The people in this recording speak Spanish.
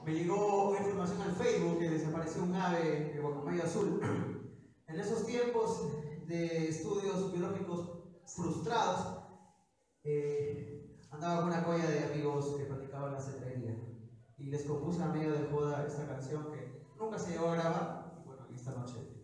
Me llegó una información al Facebook que desapareció un ave de guacamayo azul. En esos tiempos de estudios biológicos frustrados, andaba con una colla de amigos que practicaban la cetrería y les compuse a medio de joda esta canción que nunca se llegó a grabar. Y bueno, esta noche